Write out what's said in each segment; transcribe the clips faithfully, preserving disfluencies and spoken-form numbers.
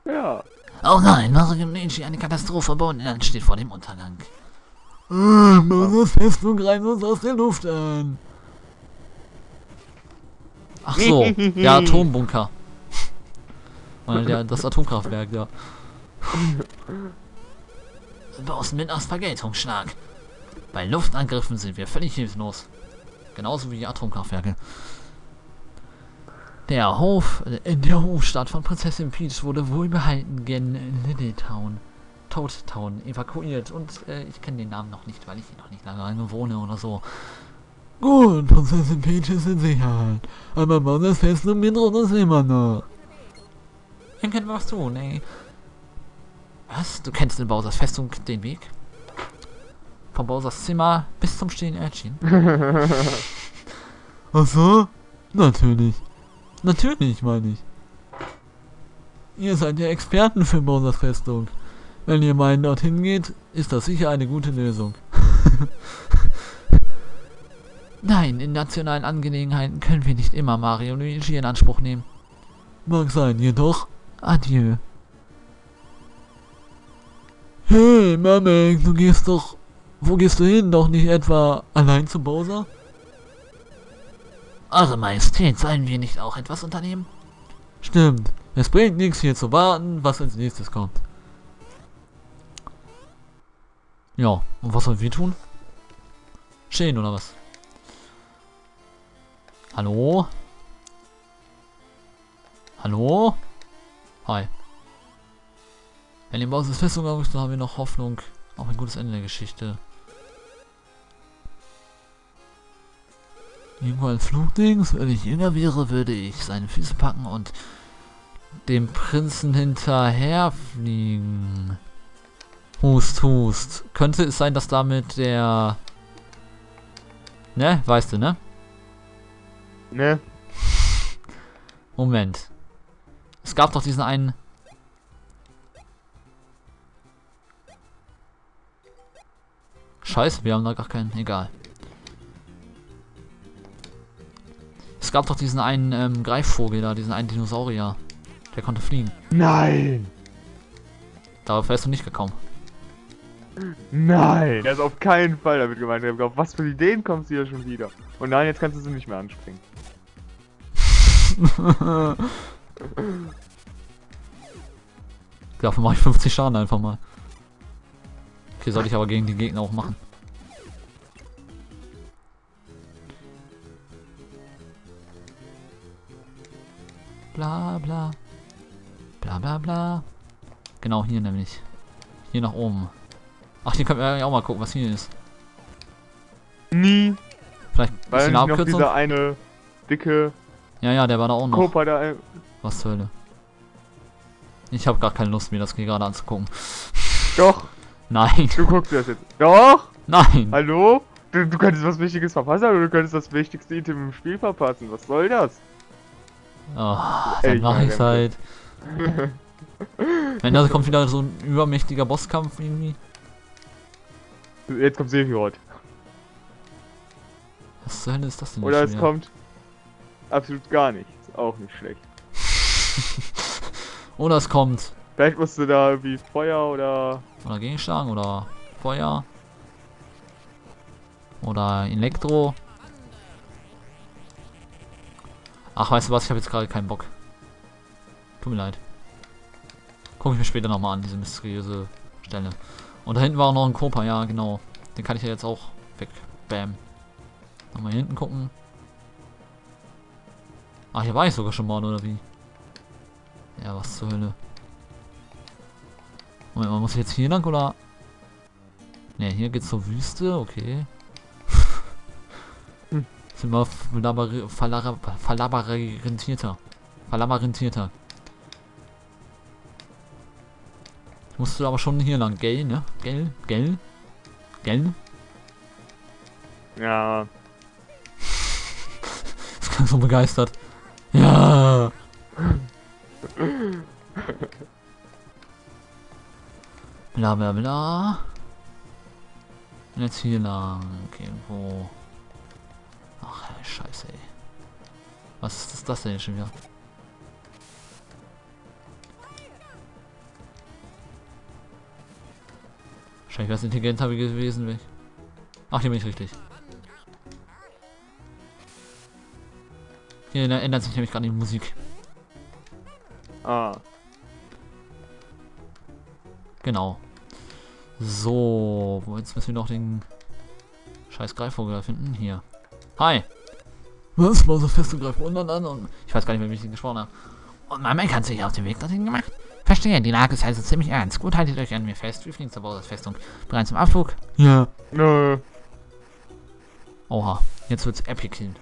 Ja. Oh nein, Mario Luigi, eine Katastrophe, Bonenland steht vor dem Untergang. Äh, Bowsers Festung greift uns aus der Luft an. Ach so, der Atombunker. Oder der, das Atomkraftwerk, ja. Bowser mit aus Vergeltungsschlag. Bei Luftangriffen sind wir völlig hilflos. Genauso wie die Atomkraftwerke. Der Hof, äh, der Hofstaat von Prinzessin Peach wurde wohlbehalten gen Little Town, Toad Town evakuiert und äh, ich kenne den Namen noch nicht, weil ich hier noch nicht lange wohne oder so. Gut, Prinzessin Peach ist in Sicherheit, aber Bowsers Festung mit uns immer noch. Dann können wir was tun, ey. Was? Du kennst in Bowsers Festung den Weg? Von Bowsers Zimmer bis zum stillen Örtchen? Ach so? Natürlich. Natürlich, meine ich. Ihr seid ja Experten für Bowsers Festung. Wenn ihr meinen dorthin geht, ist das sicher eine gute Lösung. Nein, in nationalen Angelegenheiten können wir nicht immer Mario und Luigi in Anspruch nehmen. Mag sein, jedoch adieu. Hey, Mamek, du gehst doch... Wo gehst du hin? Doch nicht etwa allein zu Bowser? Eure Majestät, sollen wir nicht auch etwas unternehmen? Stimmt. Es bringt nichts hier zu warten, was als nächstes kommt. Ja, und was sollen wir tun? Stehen oder was? Hallo? Hallo? Hi. Wenn ihr Bowsers Festung aufrückt, dann haben wir noch Hoffnung auf ein gutes Ende der Geschichte. Irgendwo ein Flugdings. Wenn ich jünger wäre, würde ich seine Füße packen und dem Prinzen hinterher fliegen. Hust, hust. Könnte es sein, dass damit der... Ne? Weißt du, ne? Ne? Moment. Es gab doch diesen einen... Scheiße, wir haben da gar keinen... Egal. Es gab doch diesen einen ähm, Greifvogel da, diesen einen Dinosaurier. Der konnte fliegen. Nein! Darauf wärst du nicht gekommen. Nein! Er ist auf keinen Fall damit gemeint. Auf was für Ideen kommst du hier schon wieder? Und nein, jetzt kannst du sie nicht mehr anspringen. Dafür mache ich fünfzig Schaden einfach mal. Okay, soll ich aber gegen die Gegner auch machen. Bla bla. Bla bla bla. Genau, hier nämlich. Hier nach oben. Ach, hier können wir ja auch mal gucken, was hier ist. Nie! Vielleicht ist Weil eine nicht noch Abkürzung. dieser eine dicke Ja, ja, der war da auch noch. Kopa da. Was zur Hölle. Ich habe gar keine Lust, mir das hier gerade anzugucken. Doch! Nein. Du guckst dir das jetzt. Doch! Nein. Hallo? Du, du könntest was Wichtiges verpassen, oder du könntest das wichtigste Item im Spiel verpassen. Was soll das? Oh, Ey, dann ich mach meine, ich's halt. Wenn da kommt wieder so ein übermächtiger Bosskampf irgendwie. Jetzt kommt Sephiroth. Was zur Hölle ist das denn? Oder schon es wieder? kommt absolut gar nichts. Auch nicht schlecht. Oder es kommt. Vielleicht musst du da irgendwie Feuer oder... Oder Gegenschlag oder Feuer. Oder Elektro. Ach, weißt du was? Ich habe jetzt gerade keinen Bock. Tut mir leid. Gucke ich mir später nochmal an, diese mysteriöse Stelle. Und da hinten war auch noch ein Kopa, ja genau. Den kann ich ja jetzt auch weg. Bam. Nochmal hier hinten gucken. Ach, hier war ich sogar schon mal, oder wie? Ja, was zur Hölle. Moment, man muss jetzt hier lang, oder? Ne, hier geht's zur Wüste, okay. Hm. Sind wir verlabyrinthierter. Verlabyrinthierter. Musst du aber schon hier lang, gell, ne? Gell? Gell? Gell? Ja. Das klingt so begeistert. Ja. Bla bla bla. Und jetzt hier lang. Irgendwo. Ach, scheiße, ey. Was ist das, das denn schon wieder? Wahrscheinlich wäre es intelligenter gewesen, wenn ich... Ach, hier bin ich richtig. Hier ändert sich nämlich gerade die Musik. Ah. Genau. So, wo jetzt müssen wir noch den scheiß Greifvogel finden. Hier. Hi. Was war so fest und Greifvogel? Und, und, und. Ich weiß gar nicht mehr, wie ich den gesprochen habe. Und mein Mann hat sich auf den Weg dorthin gemacht. Verstehe, die Lage ist also ziemlich ernst. Gut, haltet euch an mir fest. Wir fliegen zur Bordesfestung. Bereit zum Abflug? Ja. Nö. Oha, jetzt wird's epic hin.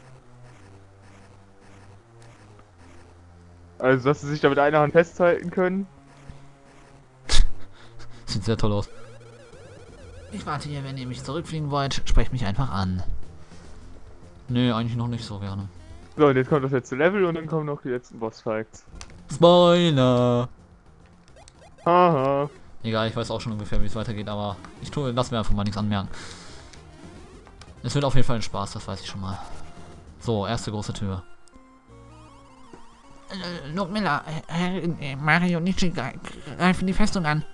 Also, dass sie sich da mit einer Hand festhalten können. Sieht sehr toll aus. Ich warte hier, wenn ihr mich zurückfliegen wollt, sprecht mich einfach an. Nee, eigentlich noch nicht so gerne. So, und jetzt kommt das letzte Level und dann kommen noch die letzten Bossfights. Spoiler! Haha. Egal, ich weiß auch schon ungefähr, wie es weitergeht, aber ich tue, lass mir einfach mal nichts anmerken. Es wird auf jeden Fall ein Spaß, das weiß ich schon mal. So, erste große Tür. Äh, Lord Miller, Herr äh, Mario und Nietzsche greifen die Festung an.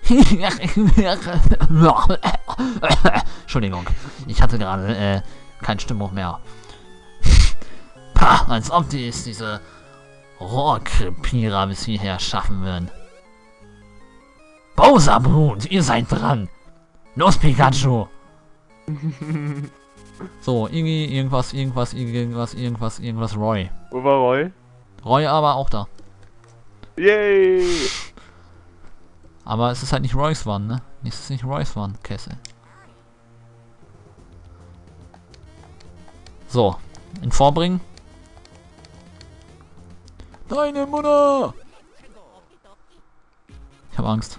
Entschuldigung, ich hatte gerade äh, keinen Stimmbruch mehr. Pah, als ob die es diese Rohrkrepierer bis hierher schaffen würden. Bowser Brut, ihr seid dran. Los, Pikachu. So, irgendwie, irgendwas, irgendwas, irgendwas, irgendwas, irgendwas, Roy. Wo war Roy? Roy aber auch da. Yay! Aber es ist halt nicht Roy's One, ne? Es ist nicht Roy's One, Kessel. So, ihn vorbringen. Deine Mutter! Ich habe Angst.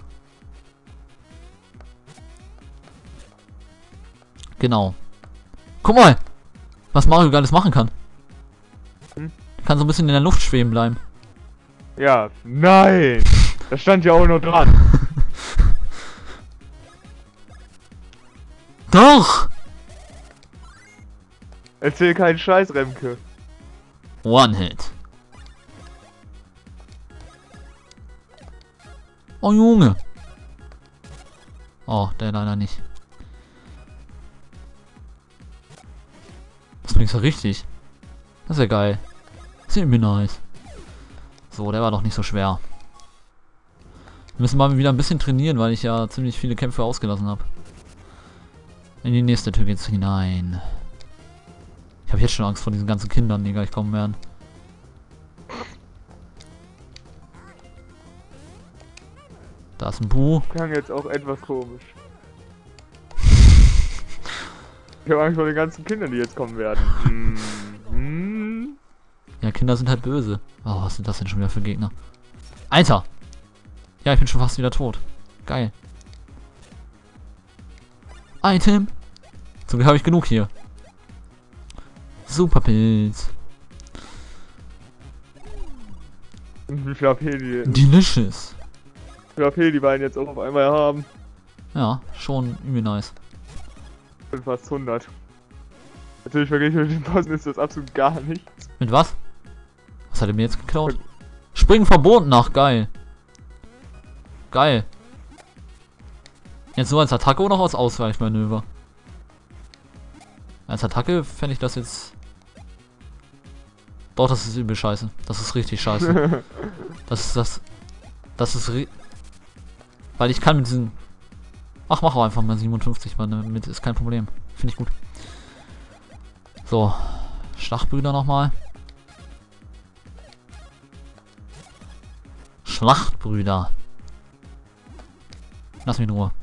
Genau. Guck mal! Was Mario alles machen kann. Hm? Kann so ein bisschen in der Luft schweben bleiben. Ja, nein! Das stand ja auch noch dran. Doch! Erzähl keinen Scheiß, Remke. One Hit. Oh Junge. Oh, der leider nicht. Das bringt's ja richtig. Das ist ja geil. Das ist irgendwie nice. So, der war doch nicht so schwer. Wir müssen mal wieder ein bisschen trainieren, weil ich ja ziemlich viele Kämpfe ausgelassen habe. In die nächste Tür geht's hinein. Ich habe jetzt schon Angst vor diesen ganzen Kindern, die gleich kommen werden. Da ist ein Bu. Klang jetzt auch etwas komisch. Ich habe Angst vor den ganzen Kindern, die jetzt kommen werden. Hm. Hm. Ja, Kinder sind halt böse. Oh, was sind das denn schon wieder für Gegner? Alter! Ja, ich bin schon fast wieder tot. Geil. Item! Zum Glück habe ich genug hier. Super Pilz. Wie viel A P die, wie Delicious. viel A P die beiden jetzt auch auf einmal haben. Ja, schon übel nice. Sind fast hundert. Natürlich verglichen mit den Bossen ist das absolut gar nichts. Mit was? Was hat er mir jetzt geklaut? Springen verboten nach, geil. Geil. Jetzt nur als Attacke oder noch als Ausweichmanöver? Als Attacke fände ich das jetzt... Doch, das ist übel scheiße. Das ist richtig scheiße. Das ist das... Das ist... ri- Weil ich kann mit diesen... Ach, mach auch einfach mal siebenundfünfzig, weil damit ist kein Problem. Finde ich gut. So. Schlachtbrüder nochmal. Schlachtbrüder. Lass mich in Ruhe.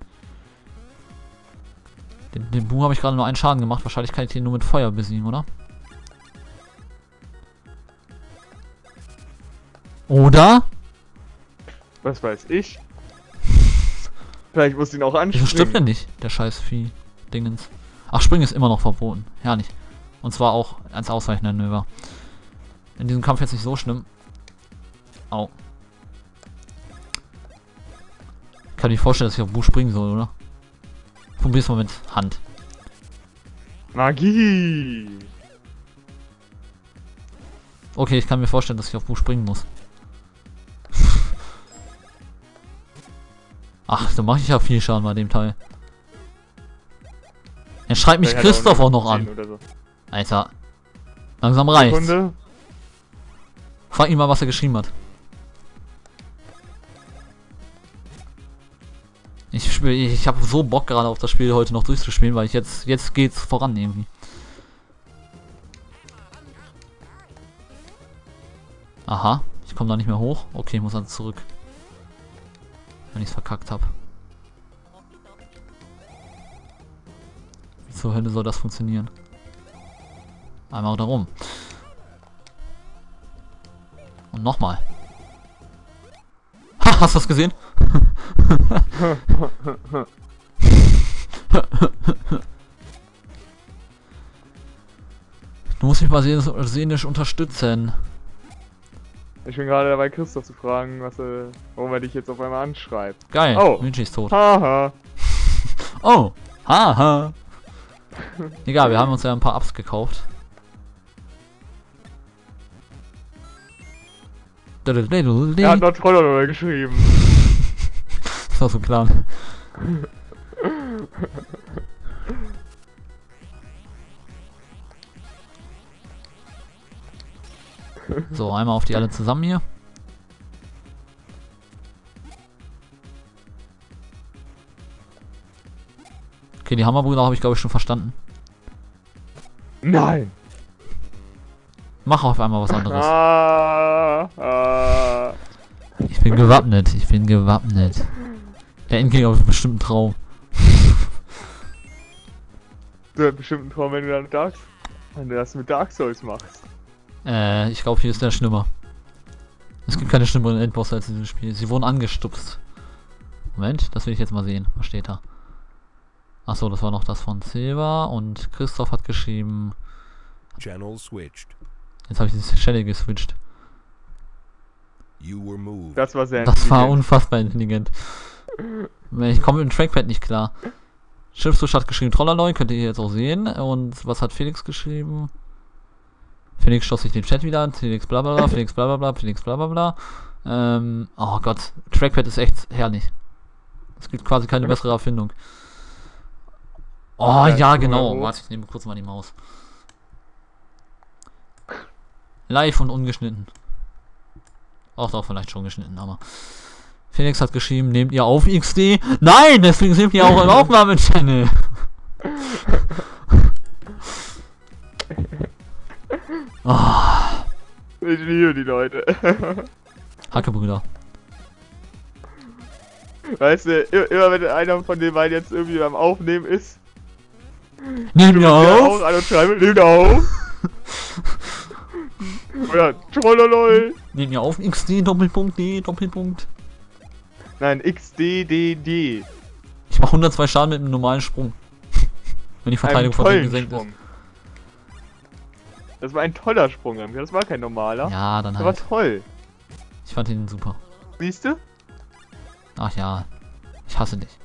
Den, den Bu habe ich gerade nur einen Schaden gemacht. Wahrscheinlich kann ich den nur mit Feuer besiegen, oder? Oder? Was weiß ich? Vielleicht muss ihn auch Wieso anspringen. stirbt der nicht, der scheiß Vieh-Dingens? Ach, Springen ist immer noch verboten. Herrlich. Und zwar auch als Ausweichmanöver. In diesem Kampf jetzt nicht so schlimm. Au. Kann ich mir vorstellen, dass ich auf Bu springen soll, oder? Probier's mal mit Hand. Magie! Okay, ich kann mir vorstellen, dass ich auf Bu springen muss. Ach, da mache ich ja viel Schaden bei dem Teil. Er schreibt mich Vielleicht hat er Christoph auch noch zehn an. oder so. Alter. Langsam reicht's. Sekunde. Frag ihn mal, was er geschrieben hat. Ich spiele, ich habe so Bock gerade auf das Spiel heute noch durchzuspielen, weil ich jetzt, jetzt geht's voran irgendwie. Aha, ich komme da nicht mehr hoch. Okay, ich muss dann zurück. Wenn ich es verkackt habe. Wie zur Hölle soll das funktionieren? Einmal da rum. Und nochmal. Ha, hast du das gesehen? Du musst mich mal seelisch unterstützen. Ich bin gerade dabei, Christoph zu fragen, was er, warum er dich jetzt auf einmal anschreibt. Geil, Oh. Luigi ist tot. Haha. Oh, haha. Egal, wir haben uns ja ein paar Ups gekauft. Er hat noch Trollolol geschrieben. Das war so klar. So, einmal auf die alle zusammen hier. Okay, die Hammerbrüder habe ich glaube ich schon verstanden. Nein. Mach auf einmal was anderes. Ah, ah. Ich bin gewappnet, ich bin gewappnet. Der Endgegner auf einen bestimmten Traum. Du hast bestimmt einen Traum, wenn du dann Dark, wenn du das mit Dark Souls machst. Äh, ich glaube hier ist der schlimmer. Es gibt keine schlimmeren Endbosse als in diesem Spiel. Sie wurden angestupst. Moment, das will ich jetzt mal sehen. Was steht da? Achso, das war noch das von Silva und Christoph hat geschrieben. Channel switched. Jetzt habe ich die Stelle geswitcht. You were moved. Das war sehr Das war intelligent. unfassbar intelligent. Ich komme mit dem Trackpad nicht klar. Schiffstusch hat geschrieben Trollerloi, könnt ihr jetzt auch sehen. Und was hat Felix geschrieben? Felix schoss sich den Chat wieder an. Felix bla bla bla, Felix bla bla bla, Felix bla bla bla. Ähm, oh Gott, Trackpad ist echt herrlich. Es gibt quasi keine bessere Erfindung. Oh Ja, ja, guck mal genau. hoch. Warte, ich nehme kurz mal die Maus. Live und ungeschnitten. Auch doch vielleicht schon geschnitten, aber. Felix hat geschrieben, nehmt ihr auf X D? Nein, deswegen sind wir auch im Aufnahmechannel. Oh, Ich liebe die Leute. Hackebrüder. Weißt du, i- immer wenn einer von den beiden jetzt irgendwie beim Aufnehmen ist, Nehmt ihr der auf? auch an und schreiben, nimm auf. Oder Trollolol. Nehmt ihr auf X D, Doppelpunkt D, Doppelpunkt. Nein, X D D D. Ich mach hundertzwei Schaden mit einem normalen Sprung. Wenn die Verteidigung von denen gesenkt ist. Sprung. Das war ein toller Sprung, Remke. Das war kein normaler. Ja, dann Das war halt. toll. Ich fand ihn super. Siehst du? Ach ja, ich hasse dich.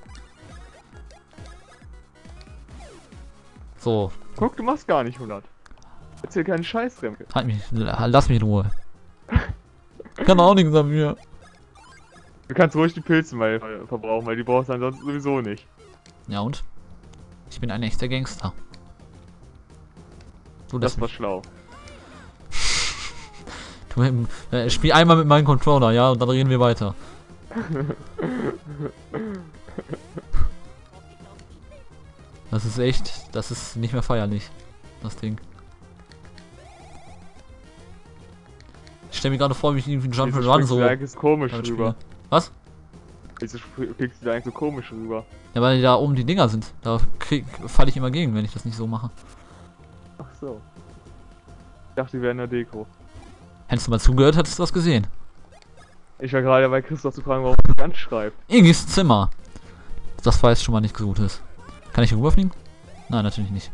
So, Guck, du machst gar nicht hundert. Erzähl keinen Scheiß, Remke. halt mich, lass mich in Ruhe. Kann auch nichts dafür. Du kannst ruhig die Pilze mal ver- verbrauchen, weil die brauchst du ansonsten sowieso nicht. Ja und? Ich bin ein echter Gangster. Du lässt Das war mich. schlau. Du, ähm, äh, spiel einmal mit meinem Controller, ja, und dann reden wir weiter. Das ist echt, das ist nicht mehr feierlich, das Ding. Ich stell mir gerade vor, wie ich irgendwie Jump Wieso and Run springst so du da eigentlich so komisch damit rüber? spiele. Was? Wieso sp- fliegst du da eigentlich so komisch rüber? Ja, weil da oben die Dinger sind. Da falle ich immer gegen, wenn ich das nicht so mache. Ach so. Ich dachte, die wären nur Deko. Hättest du mal zugehört, hättest du das gesehen. Ich war gerade bei Christoph zu fragen, warum er mich anschreibt. Iggy's Zimmer. Das weiß schon mal nichts Gutes. Kann ich hier rüberfliegen? Nein, natürlich nicht.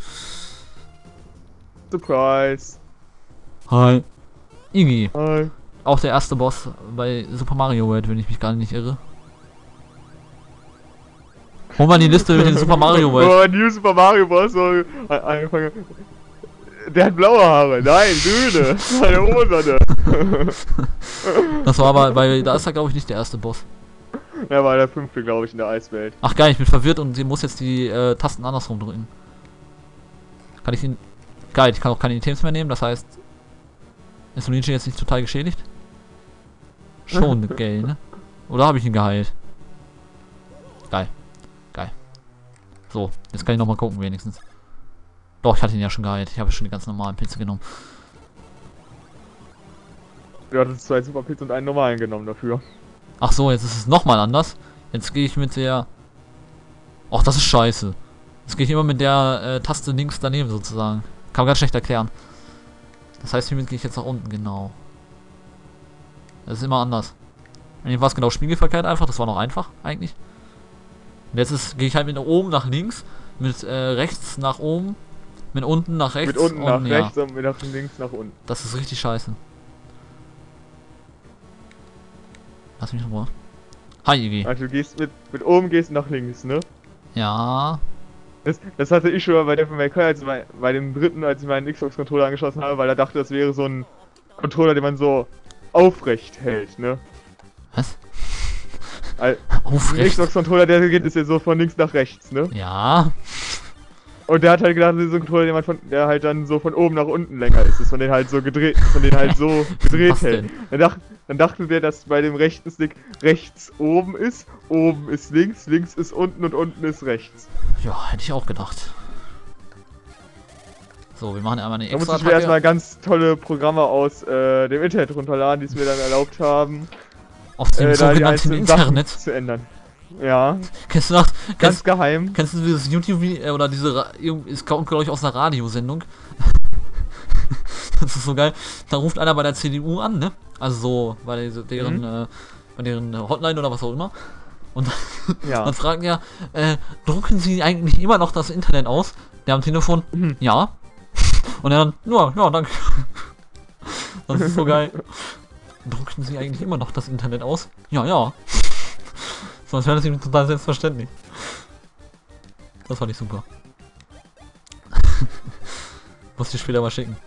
Surprise! Hi. Iggy. Hi. Auch der erste Boss bei Super Mario World, wenn ich mich gar nicht irre. Hol mal die Liste mit den Super Mario World. Oh, New Super Mario Bros. So a- angefangen. Der hat blaue Haare. Nein, grüne. Eine rosane. Das war aber bei, da ist er glaube ich nicht der erste Boss. Er war der fünfte, glaube ich, in der Eiswelt. Ach geil, ich bin verwirrt und sie muss jetzt die äh, Tasten andersrum drücken. Kann ich ihn... Geil, ich kann auch keine Items mehr nehmen, das heißt... Ist Luigi jetzt nicht total geschädigt? Schon, geil, ne? Oder habe ich ihn geheilt? Geil. Geil. So, jetzt kann ich nochmal gucken wenigstens. Doch, ich hatte ihn ja schon geheilt. Ich habe schon die ganz normalen Pilze genommen. Du hattest zwei Superpilze und einen normalen genommen dafür. Ach so, jetzt ist es nochmal anders. Jetzt gehe ich mit der... Ach, das ist scheiße. Jetzt gehe ich immer mit der äh, Taste links daneben sozusagen. Kann man ganz schlecht erklären. Das heißt, hiermit gehe ich jetzt nach unten, genau. Das ist immer anders. Eigentlich war es genau spiegelverkehrt einfach, das war noch einfach, eigentlich. Und jetzt ist, gehe ich halt mit oben nach links, mit äh, rechts nach oben, mit unten nach rechts. Mit unten nach und, rechts ja, und mit nach links nach unten. das ist richtig scheiße. Lass mich in Ruhe. Hi, Iggy. Also du gehst mit, mit oben gehst du nach links, ne? Ja. Das, das hatte ich schon mal bei Devil May Cry, als bei, bei dem dritten, als ich meinen Xbox-Controller angeschlossen habe, weil er dachte, das wäre so ein Controller, den man so aufrecht hält, ne? Was? Ein Aufrecht. Xbox-Controller, der geht ist ja so von links nach rechts, ne? Ja. Und der hat halt gedacht, das ist so ein Controller, den man von, der halt dann so von oben nach unten länger ist, dass man den halt so gedreht, dass man den halt so gedreht Was hält. denn? Dann, dach, dann dachte der, dass bei dem rechten Stick rechts oben ist, oben ist links, links ist unten und unten ist rechts. Ja, hätte ich auch gedacht. So, wir machen einmal eine Da musste extra ich mir erstmal ganz tolle Programme aus äh, dem Internet runterladen, die es mir dann erlaubt haben, Auf dem äh, da die sogenannten einzelnen Sachen Internet. zu ändern. Ja, Kennst du das? ganz Kennst, geheim. kennst du dieses YouTube-Video, äh, oder diese, Ra irgend- ist kommt glaube ich aus einer Radiosendung. Das ist so geil. Da ruft einer bei der C D U an, ne? Also so, bei der- deren, Mhm. äh, bei deren Hotline oder was auch immer. Und Ja. dann fragen ja, äh, drucken Sie eigentlich immer noch das Internet aus? Der am Telefon, Mhm. ja. Und er dann, ja, ja, danke. Das ist so geil. Drucken Sie eigentlich immer noch das Internet aus? Ja, ja. Sonst wäre das ihm total selbstverständlich. Das fand ich super. Muss ich später mal schicken.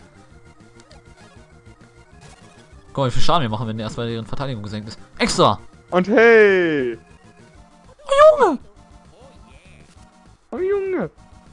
Guck mal, wie viel Schaden wir machen, wenn der erstmal deren Verteidigung gesenkt ist. Extra! Und hey! Oh Junge! Oh Junge!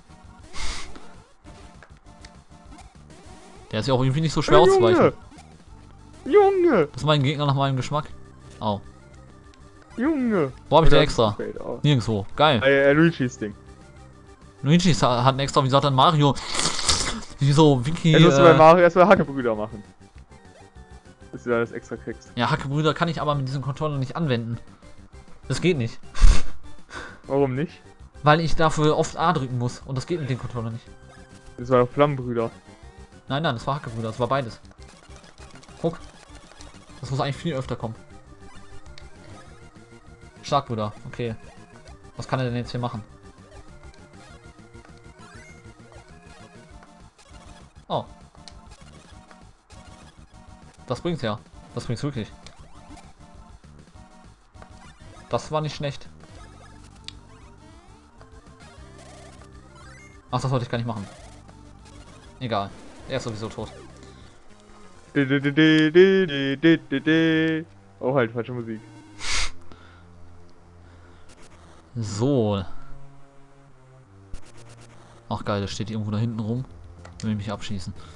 Der ist ja auch irgendwie nicht so schwer Oh, auszuweichen. Junge! Junge! Das ist mein Gegner nach meinem Geschmack. Au. Junge! Wo hab ich Oder den extra? fällt aus. Nirgendwo. Geil. Äh, äh, Luigi's Ding. Luigi hat einen extra, wie sagt dann Mario? Wie so Wiki. Jetzt musst du bei Äh, Mario erstmal Hackebrüder machen. Bis du da das extra kriegst. ja, Hackebrüder kann ich aber mit diesem Controller nicht anwenden. Das geht nicht. Warum nicht? Weil ich dafür oft A drücken muss. Und das geht mit dem Controller nicht. Das war doch Flammenbrüder. Nein, nein, das war Hackebrüder. Das war beides. Guck. Das muss eigentlich viel öfter kommen. Starkbrüder. Okay. Was kann er denn jetzt hier machen? Oh. Das bringt's ja. Das bringt's wirklich. Das war nicht schlecht. Ach, das wollte ich gar nicht machen. Egal. Er ist sowieso tot. Di, di, di, di, di, di, di, di. Oh, halt, falsche Musik. So. Ach geil, der steht irgendwo da hinten rum. Will mich abschießen.